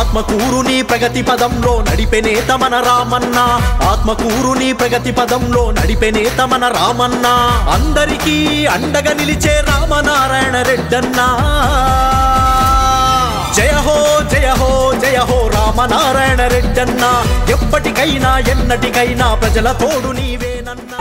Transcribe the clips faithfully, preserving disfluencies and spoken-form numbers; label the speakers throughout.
Speaker 1: ఆత్మకూరుని ప్రగతి పదంలో నడిపెనేత మన రామన్న ఆత్మకూరుని ప్రగతి పదంలో నడిపెనేత మన రామన్న అందరికీ అండగా నిలిచే రామనారాయణ రెడ్డన్న జయ హో జయ హో జయ హో రామనారాయణ రెడ్డన్న ఎప్పటికైనా ఎన్నటికైనా ప్రజల తోడు నీవేనన్నా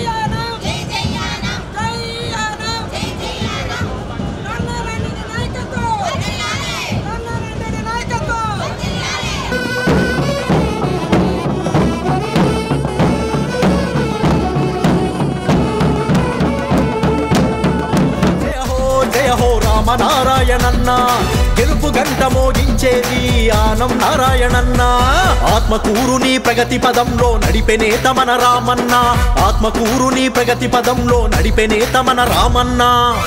Speaker 1: రామనారాయణన్న గెలుపు గంట మోగించేది ఆనం నారాయణన్న ఆత్మకూరుని ప్రగతి పదంలో నడిపెనేత మన రామన్న ఆత్మకూరుని ప్రగతి పదంలో నడిపెనేత మన రామన్న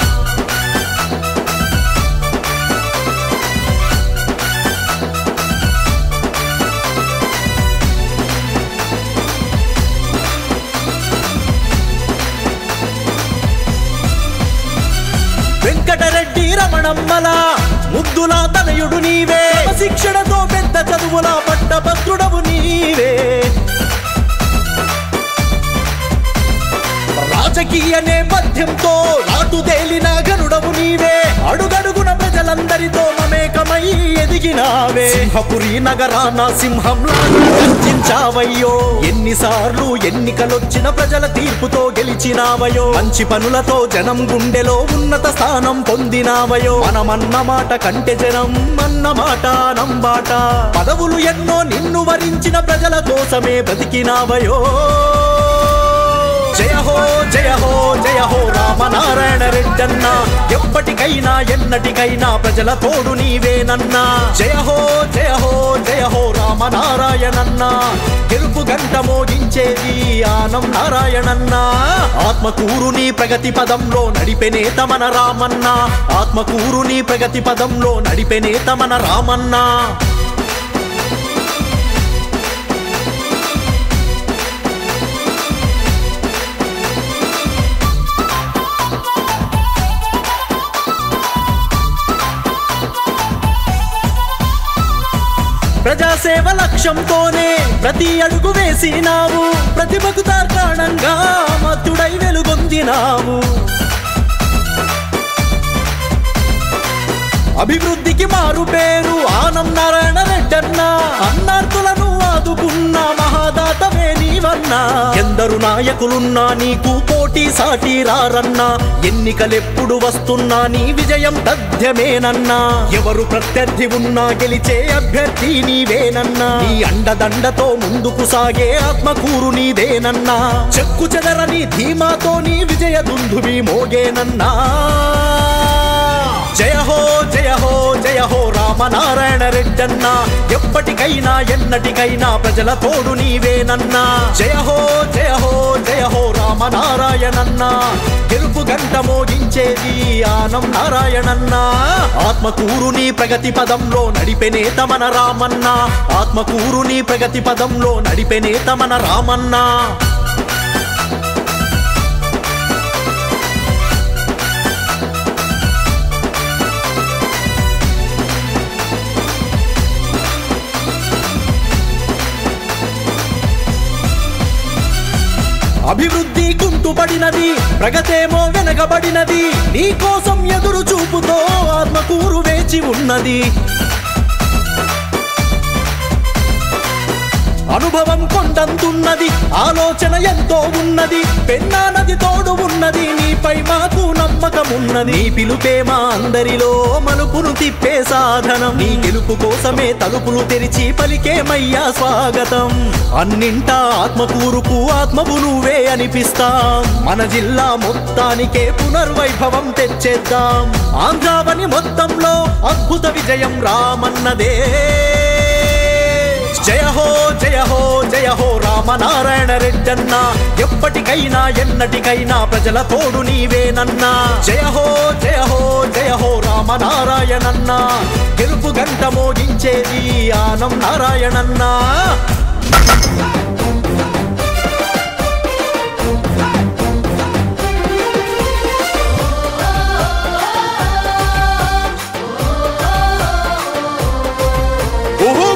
Speaker 1: వెంకటరెడ్డి రమణమ్మల ముద్దుల తనయుడు నీవే శిక్షణతో పెద్ద చదువుల పట్టభద్రుడవు నీవే రాజకీయ నేపథ్యంతో నాటుదేలిన గనుడవు నీవే అడుగడుగున ప్రజలందరితో మమేకమై ఎదిగినావే సింహపురి నగరాన సింహంలా గర్జించావయ్యో ఎన్నిసార్లు ఎన్నికలొచ్చిన ప్రజల తీర్పుతో గెలిచినావయో మంచి పనులతో జనం గుండెలో ఉన్నత స్థానం పొందినావయో మనమన్న మాట కంటే జనం అన్న మాట నంబాట పదవులు ఎన్నో నిన్ను వరించిన ప్రజల కోసమే బ్రతికినావయో జయ హో జయ హో జయ హో రామనారాయణ రెడ్డన్న ఎప్పటికైనా ఎన్నటికైనా ప్రజల తోడు నీవేనన్నా జయ హో జయ హో జయ హో రామనారాయణన్న గెలుపు గంట మోగించేది ఆనం నారాయణన్న ఆత్మకూరుని ప్రగతి పదంలో నడిపెనేత మన రామన్న ఆత్మకూరుని ప్రగతి పదంలో నడిపెనేత మన రామన్న ప్రజాసేవ లక్ష్యంతోనే ప్రతి అడుగు వేసినావు ప్రతిభకు తార్కాణంగా మత్తుడై వెలుగొందినావు అభివృద్ధికి మారు పేరు ఆనం నారాయణ రెడ్డన్న అన్నార్థులను ఆదుకున్న మహాదాతవే నీవన్నా ఎందరు నాయకులున్నా నీకు పోటీ సాటి రారన్నా ఎన్నికలెప్పుడు వస్తున్నా నీ విజయం తథ్యమేనన్నా ఎవరు ప్రత్యర్థి ఉన్నా గెలిచే అభ్యర్థి నీవేనన్నా నీ అండదండతో ముందుకు సాగే ఆత్మకూరు నీదేనన్నా చెక్కు చెదరని ధీమాతో నీ విజయ దుందువి మోగేనన్నా జయ హో జయ హో జయ హో రామనారాయణ రెడ్డన్న ఎప్పటికైనా ఎన్నటికైనా ప్రజల తోడు నీవేనన్నా జయ హో జయ హో జయ హో రామనారాయణన్న గెలుపు గంట మోగించేది ఆనం నారాయణన్న ఆత్మకూరుని ప్రగతి పదంలో నడిపెనేత మన రామన్న ఆత్మకూరుని ప్రగతి పదంలో నడిపెనేత మన రామన్న అభివృద్ధి కుంటుపడినది ప్రగతేమో వెనకబడినది నీ కోసం ఎదురు చూపుతో ఆత్మకూరు వేచి ఉన్నది అనుభవం కొండంతున్నది ఆలోచన ఎంతో ఉన్నది పెన్నా నది తోడు ఉన్నది నీపై మాకు నమ్మకం ఉన్నది నీ పిలుపే మా అందరిలో మలుపును తిప్పే సాధనం నీ గెలుపు కోసమే తలుపులు తెరిచి పలికేమయ్యా స్వాగతం అన్నింటా ఆత్మకూరుకు ఆత్మవు నువ్వే అనిపిస్తాం మన జిల్లా మొత్తానికే పునర్వైభవం తెచ్చేద్దాం ఆంధ్రావని మొత్తంలో అద్భుత విజయం రామన్నదే జయ హో జయ హో జయ హో రామనారాయణ రెడ్డన్న ఎప్పటికైనా ఎన్నటికైనా ప్రజల తోడు నీవేనన్నా జయ హో జయ హో జయ హో రామనారాయణన్న గెలుపు గంట మోగించేది ఆనం నారాయణన్న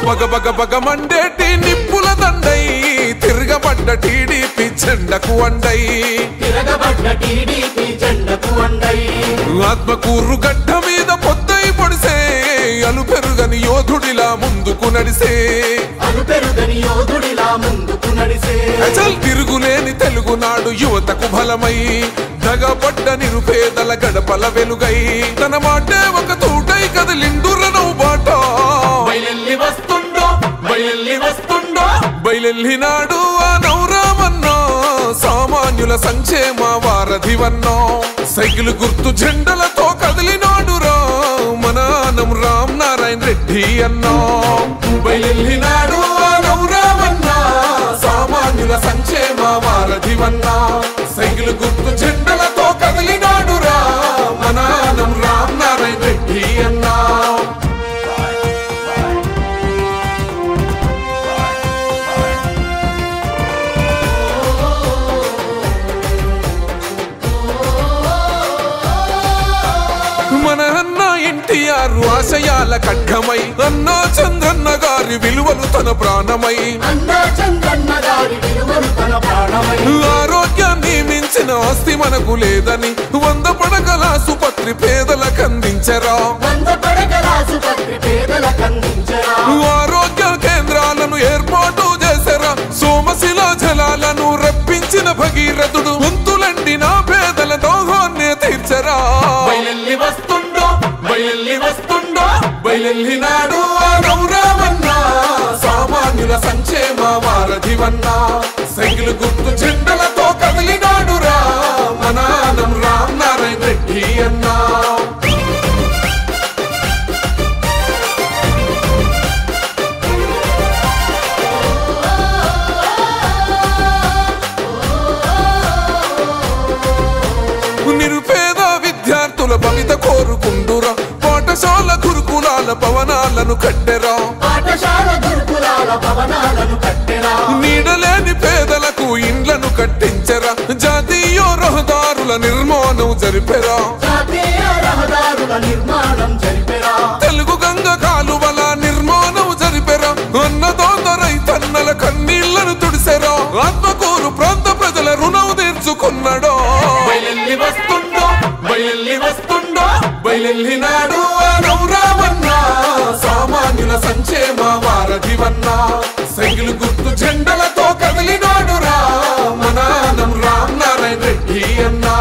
Speaker 2: బగ బగ బగ మండేటి నిప్పుల దండై తిరగబడ్డ టీడీపీ జెండకు అండై ఆత్మకూరు గడ్డ మీద పొద్దై పొడిసే అలు పెరుగని యోధుడిలా ముందుకు నడిసే అచల్ తిరుగులేని తెలుగునాడు యువతకు బలమై దగబడ్డ నిరుపేదల గడపల వెలుగై తన మాటే ఒక తూటై కదిలిండురను బాట బయలెల్లి వస్తుండో బయలెల్లి వస్తుండో బయలెల్లినాడు ఆ నౌరామన్నో సామాన్యుల సంక్షేమ వారధివన్నో సైకిల్ గుర్తు జెండలతో కదిలినాడురా మన ఆనం రామ్ నారాయణ రెడ్డి అన్నో బయలెల్లినాడు ఆ నౌరామన్నా సామాన్యుల సంక్షేమ వారధివన్నా సైకిల్ గుర్తు జెండలతో కదిలినాడురా మన ఆనం రామ్ నారాయణ రెడ్డి అన్నా మన అన్న ఎన్టీఆర్ ఆశయాల ఖడ్గమై అన్నా చంద్రన్న గారి విలువలు తన ప్రాణమై ఆరోగ్యాన్ని మించిన ఆస్తి మనకు లేదని వంద పడకల ఆసుపత్రి పేదలకు అందించరా ఆరోగ్య కేంద్రాలను ఏర్పాటు చేసరా సోమశిలా జలాలను రప్పించిన భగీరథుడు వంతులండి నా పేదల దోహాన్ని తీర్చరా బయలెల్లి వస్తుండో బయలెల్లి వస్తుండో బయలెల్లినాడు రామన్నా సామాన్యుల సంక్షేమ వారధివన్నా సైకిల్ గుర్తు జెండలతో కదిలినాడురా మన ఆనం రామ్ నారాయణ రెడ్డి అన్నా నిరుపేద విద్యార్థుల భవిత కోరుకుండురా పాఠశాల గురుకులాల భవనాలను కట్టెరా నీడలేని పేదలకు ఇండ్లను కట్టించరా జాతీయ రహదారుల నిర్మాణం జరిపెరా తెలుగు గంగ కాలువల నిర్మాణం జరిపెరా అన్నదాత రైతన్నల కన్నీళ్లను తుడిసెరా ఆత్మకూరు ప్రాంత ప్రజల రుణం తీర్చుకున్నాడో బయలెల్లి వస్తుండో బయలెల్లి వస్తుండో బయలెల్లినాడు రామన్నా సామాన్యుల సంక్షేమ వారధివన్నా సైకిల్ గుర్తు జెండలతో కదిలినాడురా మన ఆనం రామ్ నారాయణ రెడ్డి అన్నా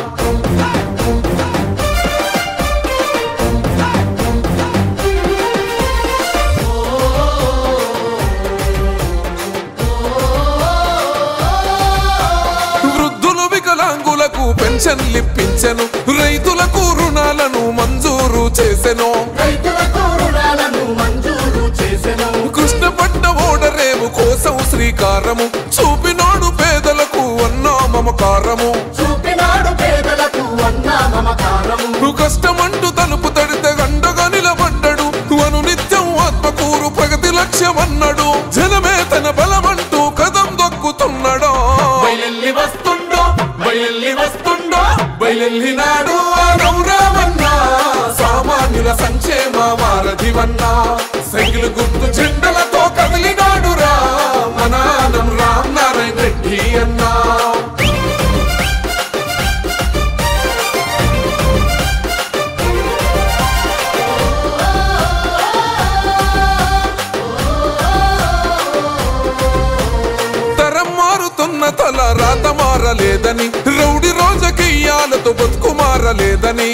Speaker 2: వృద్ధులు వికలాంగులకు పెన్షన్లిప్పించెను రైతులకు రుణాలను మంజూరు చేసెను కృష్ణపట్న ఓడరేవు కోసం శ్రీకారము చూపినాడు పేదలకు అన్నా మమకారము కష్టమంటూ తలుపు తడితే గండగా నిలబడ్డాడు అను నిత్యం ఆత్మకూరు ప్రగతి లక్ష్యమన్నాడు జనమే తన బలమంటూ కదం దొక్కుతున్నాడో బయలెల్లి వస్తుండో బయలెల్లి వస్తుండో బయలెల్లినాడు రామన్నా సామాన్యుల సంక్షేమ వారధివన్నా సైకిల్ గుర్తు జెండలతో కదిలినాడురా మన ఆనం రామ్ నారాయణ రెడ్డి అన్నా తరం మారుతున్న తల రాత మారలేదని రౌడి రాజకీయాలతో బతుకు మారలేదని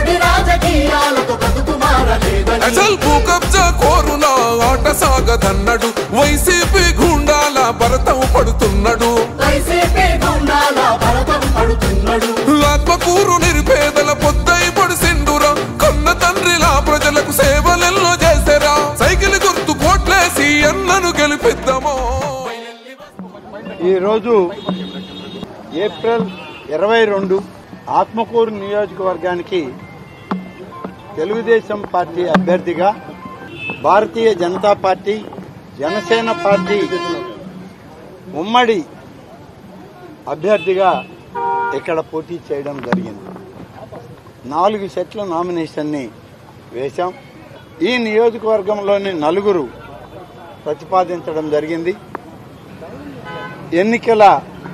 Speaker 2: అసలు భూ కబ్జా కోరులా ఆట సాగదన్నాడు వైసీపీ గుండాల భరతం పడుతున్నాడు ఆత్మకూరు నిరుపేదల పొద్దై పొడిసిండురా కన్న తండ్రిలా ప్రజలకు సేవలెల్లో చేసారా సైకిల్ గుర్తు కోట్లేసి అన్నను గెలిపిద్దామో.
Speaker 3: ఈరోజు ఏప్రిల్ ఇరవై రెండు ఆత్మకూరు నియోజకవర్గానికి తెలుగుదేశం పార్టీ అభ్యర్థిగా భారతీయ జనతా పార్టీ జనసేన పార్టీ ఉమ్మడి అభ్యర్థిగా ఇక్కడ పోటీ చేయడం జరిగింది. నాలుగు సెట్ల నామినేషన్ని వేశాం. ఈ నియోజకవర్గంలోని నలుగురు ప్రతిపాదించడం జరిగింది. ఎన్నికల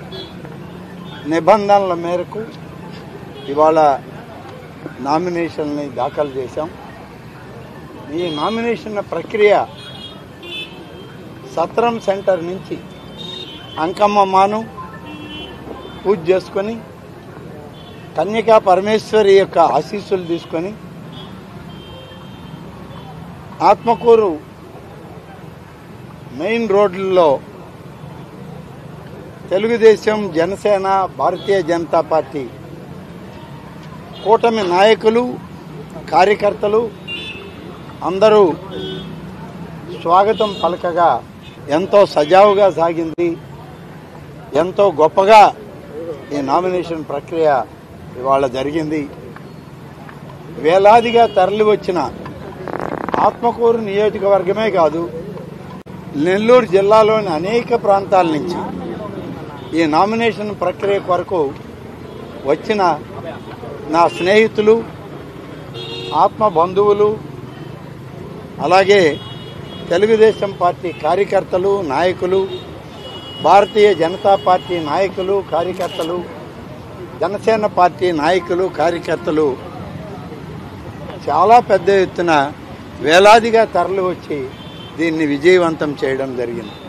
Speaker 3: నిబంధనల మేరకు ఇవాళ నామినేషన్ని దాఖలు చేశాం. ఈ నామినేషన్ ప్రక్రియ సత్రం సెంటర్ నుంచి అంకమ్మ మాను పూజ చేసుకొని కన్యకా పరమేశ్వరి యొక్క ఆశీస్సులు తీసుకొని ఆత్మకూరు మెయిన్ రోడ్లలో తెలుగుదేశం, జనసేన, భారతీయ జనతా పార్టీ కూటమి నాయకులు, కార్యకర్తలు అందరూ స్వాగతం పలకగా ఎంతో సజావుగా సాగింది. ఎంతో గొప్పగా ఈ నామినేషన్ ప్రక్రియ ఇవాళ జరిగింది. వేలాదిగా తరలి వచ్చిన ఆత్మకూరు నియోజకవర్గమే కాదు, నెల్లూరు జిల్లాలోని అనేక ప్రాంతాల నుంచి ఈ నామినేషన్ ప్రక్రియ కొరకు వచ్చిన నా స్నేహితులు, ఆత్మ బంధువులు, అలాగే తెలుగుదేశం పార్టీ కార్యకర్తలు, నాయకులు, భారతీయ జనతా పార్టీ నాయకులు, కార్యకర్తలు, జనసేన పార్టీ నాయకులు, కార్యకర్తలు చాలా పెద్ద ఎత్తున వేలాదిగా తరలి వచ్చి దీన్ని విజయవంతం చేయడం జరిగింది.